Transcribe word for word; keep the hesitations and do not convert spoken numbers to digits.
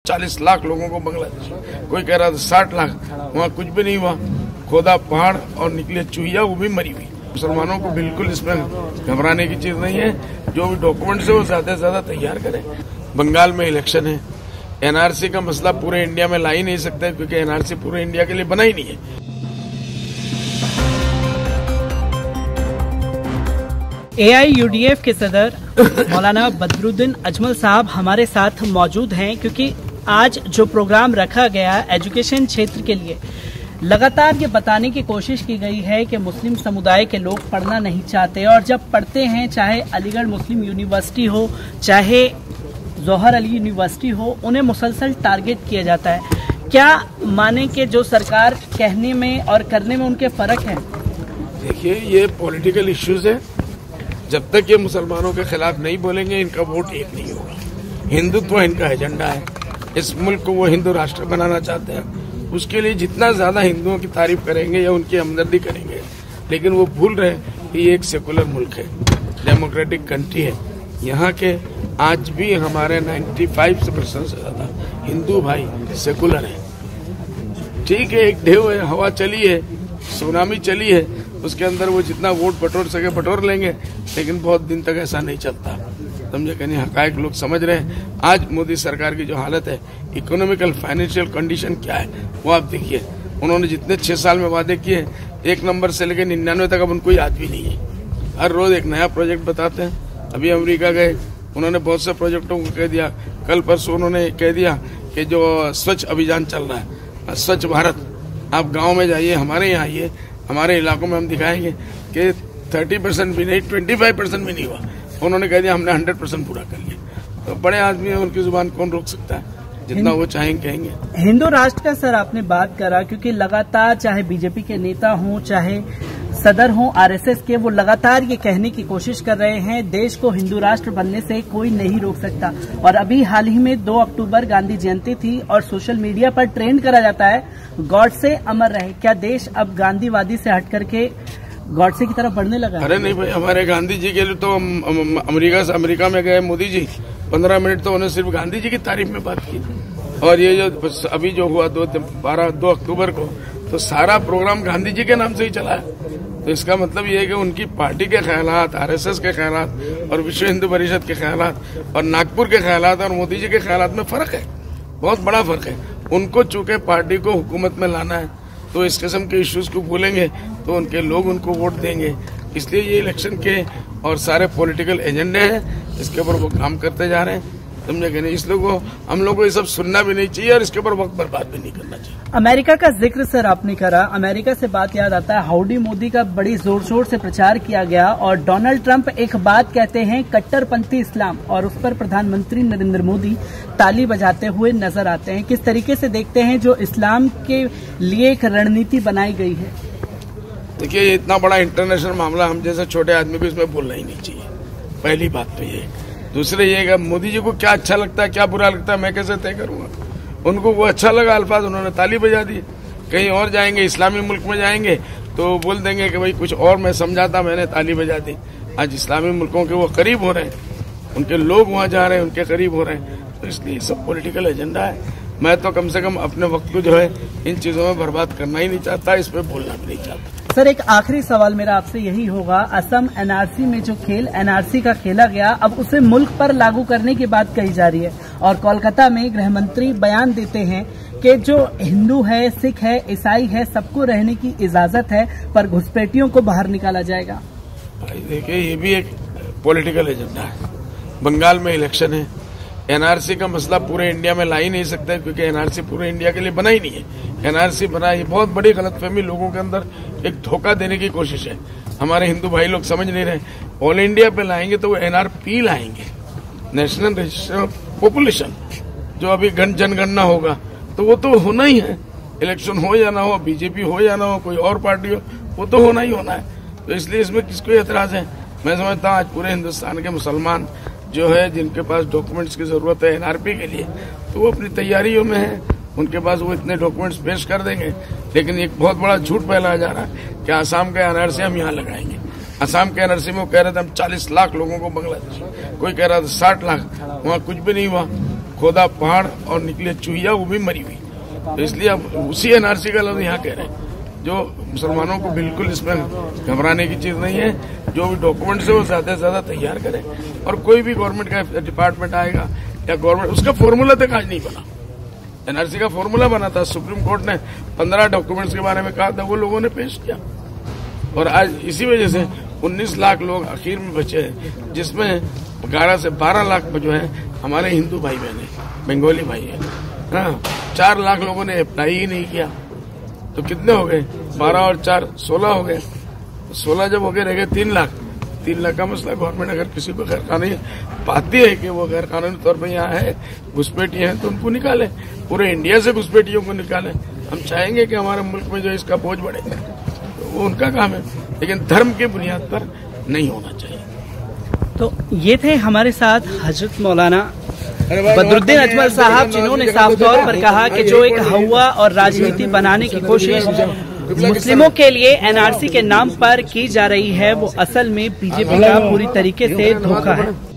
चालीस लाख लोगों को बांग्लादेश, कोई कह रहा था साठ लाख, वहाँ कुछ भी नहीं हुआ। खोदा पहाड़ और निकले चूहिया, वो भी मरी हुई। मुसलमानों को बिल्कुल इसमें घबराने की चीज नहीं है। जो भी डॉक्यूमेंट्स है वो ज्यादा से ज्यादा तैयार करें। बंगाल में इलेक्शन है, एनआरसी का मसला पूरे इंडिया में ला ही नहीं सकते, क्योंकि एनआरसी पूरे इंडिया के लिए बना ही नहीं है। A I U D F के सदर मौलाना बदरुद्दीन अजमल साहब हमारे साथ मौजूद हैं, क्योंकि आज जो प्रोग्राम रखा गया एजुकेशन क्षेत्र के लिए, लगातार ये बताने की कोशिश की गई है कि मुस्लिम समुदाय के लोग पढ़ना नहीं चाहते, और जब पढ़ते हैं, चाहे अलीगढ़ मुस्लिम यूनिवर्सिटी हो, चाहे जौहर अली यूनिवर्सिटी हो, उन्हें मुसलसल टारगेट किया जाता है। क्या माने कि जो सरकार कहने में और करने में उनके फर्क है? देखिए, ये पॉलिटिकल इश्यूज है। जब तक ये मुसलमानों के खिलाफ नहीं बोलेंगे, इनका वोट एक नहीं होगा। हिंदुत्व इनका एजेंडा है। इस मुल्क को वो हिंदू राष्ट्र बनाना चाहते हैं। उसके लिए जितना ज्यादा हिंदुओं की तारीफ करेंगे या उनकी हमदर्दी करेंगे, लेकिन वो भूल रहे हैं कि ये एक सेकुलर मुल्क है, डेमोक्रेटिक कंट्री है। यहाँ के आज भी हमारे पचानवे परसेंट से ज्यादा हिंदू भाई सेकुलर है। ठीक है, एक ढेव है, हवा चली है, सुनामी चली है, उसके अंदर वो जितना वोट बटोर सके बटोर लेंगे, लेकिन बहुत दिन तक ऐसा नहीं चलता। समझे कि नहीं? हकायक लोग समझ रहे हैं। आज मोदी सरकार की जो हालत है, इकोनॉमिकल फाइनेंशियल कंडीशन क्या है, वो आप देखिए। उन्होंने जितने छह साल में वादे किए, एक नंबर से लेकर निन्यानवे तक अब उनको याद भी नहीं है। हर रोज एक नया प्रोजेक्ट बताते हैं। अभी अमेरिका गए, उन्होंने बहुत से प्रोजेक्टों को कह दिया। कल परसों उन्होंने कह दिया कि जो स्वच्छ अभियान चल रहा है, स्वच्छ भारत, आप गाँव में जाइए, हमारे यहाँ आइए, हमारे इलाकों में हम दिखाएंगे कि तीस परसेंट भी नहीं, पच्चीस परसेंट भी नहीं हुआ। उन्होंने कह दिया हमने सौ परसेंट पूरा कर लिया। तो बड़े आदमी है, उनकी जुबान कौन रोक सकता है? जितना वो चाहेंगे कहेंगे। हिंदू राष्ट्र का सर आपने बात करा, क्योंकि लगातार चाहे बीजेपी के नेता हों, चाहे सदर हों आर एस एस के, वो लगातार ये कहने की कोशिश कर रहे हैं देश को हिंदू राष्ट्र बनने से कोई नहीं रोक सकता। और अभी हाल ही में दो अक्टूबर गांधी जयंती थी और सोशल मीडिया पर ट्रेंड करा जाता है गॉड से अमर रहे। क्या देश अब गांधीवादी से हट करके गॉड से की तरफ बढ़ने लगा? अरे नहीं भाई, हमारे गांधी जी के लिए तो अमेरिका से अमेरिका में गए मोदी जी, पंद्रह मिनट तो उन्होंने सिर्फ गांधी जी की तारीफ में बात की। और ये जो अभी जो हुआ दो बारह दो अक्टूबर को, तो सारा प्रोग्राम गांधी जी के नाम से ही चला है। तो इसका मतलब ये है कि उनकी पार्टी के ख्यालात, आर एस एस के ख्यालात और विश्व हिंदू परिषद के ख्यालात और नागपुर के ख्यालात और मोदी जी के ख्यालात में फर्क है, बहुत बड़ा फर्क है। उनको चूंकि पार्टी को हुकूमत में लाना है, तो इस किस्म के इश्यूज को भूलेंगे तो उनके लोग उनको वोट देंगे। इसलिए ये इलेक्शन के और सारे पॉलिटिकल एजेंडे हैं, इसके ऊपर वो काम करते जा रहे हैं। समझे कि नहीं? इसलिए को हम लोग को ये सब सुनना भी नहीं चाहिए और इसके ऊपर वक्त बर्बाद भी नहीं करना चाहिए। अमेरिका का जिक्र सर आपने करा, अमेरिका से बात याद आता है, हाउडी मोदी का बड़ी जोर शोर से प्रचार किया गया और डोनाल्ड ट्रंप एक बात कहते हैं कट्टरपंथी इस्लाम, और उस पर प्रधानमंत्री नरेंद्र मोदी ताली बजाते हुए नजर आते हैं। किस तरीके से देखते हैं जो इस्लाम के लिए एक रणनीति बनाई गई है? देखिए, ये इतना बड़ा इंटरनेशनल मामला, हम जैसे छोटे आदमी को इसमें बोलना ही नहीं चाहिए। पहली बात तो ये। दूसरे ये कि मोदी जी को क्या अच्छा लगता है, क्या बुरा लगता है, मैं कैसे तय करूंगा? उनको वो अच्छा लगा अल्फाज, उन्होंने ताली बजा दी। कहीं और जाएंगे, इस्लामी मुल्क में जाएंगे तो बोल देंगे कि भाई कुछ और मैं समझाता, मैंने ताली बजा दी। आज इस्लामी मुल्कों के वो करीब हो रहे हैं, उनके लोग वहां जा रहे हैं, उनके करीब हो रहे हैं। तो इसलिए सब पॉलिटिकल एजेंडा है। मैं तो कम से कम अपने वक्त को जो है इन चीजों में बर्बाद करना ही नहीं चाहता, इस पर बोलना भी नहीं चाहता। सर, एक आखिरी सवाल मेरा आपसे यही होगा, असम एन आर सी में जो खेल एन आर सी का खेला गया, अब उसे मुल्क पर लागू करने की बात कही जा रही है, और कोलकाता में गृह मंत्री बयान देते हैं कि जो हिंदू है, सिख है, ईसाई है, सबको रहने की इजाजत है, पर घुसपैठियों को बाहर निकाला जाएगा। भाई देखिए, ये भी एक पॉलिटिकल एजेंडा है। बंगाल में इलेक्शन है, एनआरसी का मसला पूरे इंडिया में ला ही नहीं सकते, क्योंकि एनआरसी पूरे इंडिया के लिए बना ही नहीं है। एनआरसी बना, ये बहुत बड़ी गलतफहमी, लोगों के अंदर एक धोखा देने की कोशिश है। हमारे हिंदू भाई लोग समझ नहीं रहे। ऑल इंडिया पे लाएंगे तो वो एनआरपी लाएंगे, नेशनल रजिस्टर ऑफ पॉपुलेशन, जो अभी जनगणना होगा, तो वो तो होना ही है। इलेक्शन हो या ना हो, बीजेपी हो या ना हो, कोई और पार्टी हो, वो तो होना ही होना है। तो इसलिए इसमें किसको एतराज है? मैं समझता हूँ आज पूरे हिंदुस्तान के मुसलमान जो है, जिनके पास डॉक्यूमेंट्स की जरूरत है एनआरपी के लिए, तो वो अपनी तैयारियों में है, उनके पास वो इतने डॉक्यूमेंट्स पेश कर देंगे। लेकिन एक बहुत बड़ा झूठ फैलाया जा रहा है कि आसाम के एनआरसी हम यहाँ लगाएंगे। आसाम के एनआरसी में वो कह रहे थे हम चालीस लाख लोगों को बांग्लादेश, कोई कह रहा था साठ लाख, वहाँ कुछ भी नहीं हुआ। खोदा पहाड़ और निकले चूहिया, वो भी मरी हुई। तो इसलिए अब उसी एनआरसी का लफ्ज यहाँ कह रहे हैं, जो मुसलमानों को बिल्कुल इसमें घबराने की चीज नहीं है। जो भी डॉक्यूमेंट्स है वो ज्यादा से ज्यादा तैयार करें, और कोई भी गवर्नमेंट का डिपार्टमेंट आएगा या गवर्नमेंट, उसका फॉर्मूला तक आज नहीं बना। एनआरसी का फॉर्मूला बना था, सुप्रीम कोर्ट ने पंद्रह डॉक्यूमेंट्स के बारे में कहा था, वो लोगों ने पेश किया, और आज इसी वजह से उन्नीस लाख लोग आखिर में बचे हैं, जिसमें ग्यारह से बारह लाख जो है हमारे हिंदू भाई बहन है, बंगाली भाई है। हाँ, चार लाख लोगों ने अप्लाई ही नहीं किया, तो कितने हो गए? बारह और चार सोलह हो गए। सोलह जब हो गए रह गए तीन लाख। तीन लाख का मसला गवर्नमेंट अगर किसी को गैर कानूनी पाती है कि वो गैर कानूनी तौर पर यहाँ है, घुसपैठी है, तो उनको निकाले, पूरे इंडिया से घुसपैठियों को निकाले। हम चाहेंगे कि हमारे मुल्क में जो इसका बोझ बढ़े, तो वो उनका काम है, लेकिन धर्म के बुनियाद पर नहीं होना चाहिए। तो ये थे हमारे साथ हजरत मौलाना बदरुद्दीन अजमल साहब, जिन्होंने साफ तौर पर कहा कि जो एक हवा और राजनीति बनाने की कोशिश मुस्लिमों के लिए एनआरसी के नाम पर की जा रही है, वो असल में बीजेपी का पूरी तरीके से धोखा है।